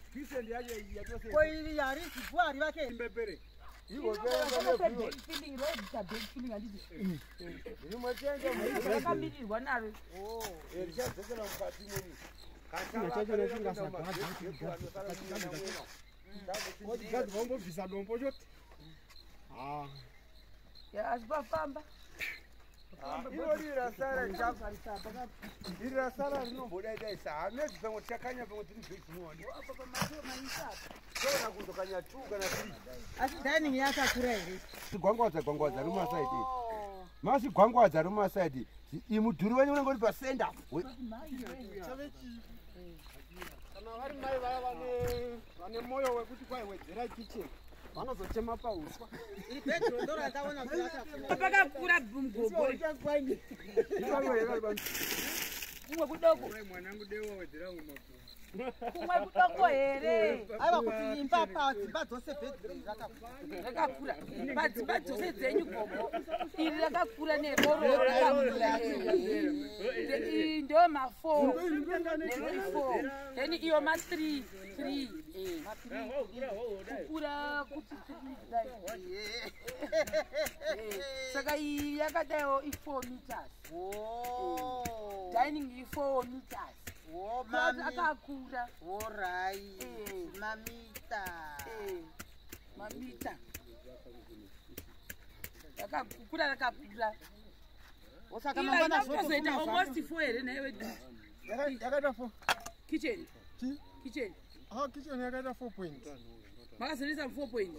Christian yaje yatose. Kwa ili yari sifwari bake. Mbebere. Iwo bebe feeling road ta big feeling anditi. Ni mwajenga Mwa kambirwa nalo. Oh, elishazekela mkati mwini. Asipafamba ira sara rinombodaidai hamezi pamwe tichakanya pamwe tiri bhezimoni tona kuzokanya 2 kana 3 asi dining yakakura here gwangwadza rumasaidi masi gwangwadza rumasaidi imudhuri wenyu unenge uri pasenda kana vari mai vaya vane moyo wekuti kwaiwedzera kitchen vanozochema pauswa iri bedroom ndo randaona kuti yakakura pakakura mgogo kumwe kudoko mwanangu dewa wedzera umapo kumwe kudoko here aiwa kuti imba padzimba dzose bedroom rakakura padzimba dzose dzenyu gogo iri rakakura neroro rakakura ndo ma4 ne4 then iyo ma3 kukura kuti saka iyi yakadaiwo i4 meters dining i4 meters akakura mamita yakakura rakakura ikazoita almost 4 here naiwe yakaita 4 kitchen kitchen yakaita 4 point makazorisa 4 point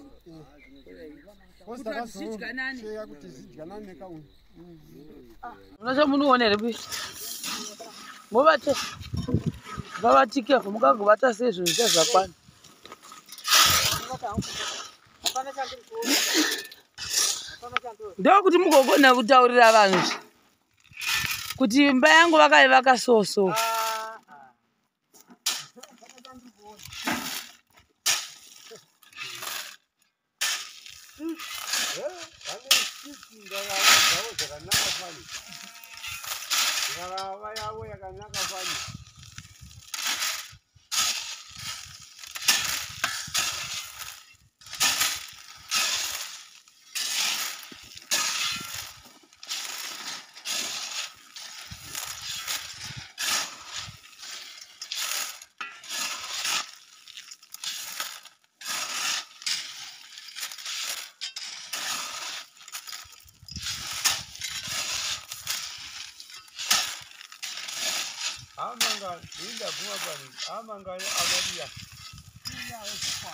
zvidyanane kuti zvidyanane nekauni unacho munuone here muvate vavatikeho mukagobata sezvo zvichazvakwana ndokuti mugogona kutaurira vanhu kuti imba yangu vakaivaka soso ngarava yavo yakanaka fani amanga inda kuma bani amanga amadia